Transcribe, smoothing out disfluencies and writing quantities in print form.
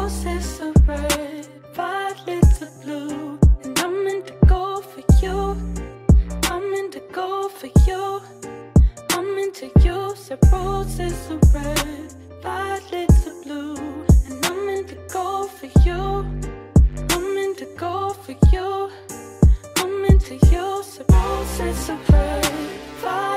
roses are red, violets are blue, and I'm indigo for you. I'm indigo for you. I'm into you. So roses are red, violets are blue, and I'm indigo for you. I'm indigo for you. I'm into you. So roses are red, violets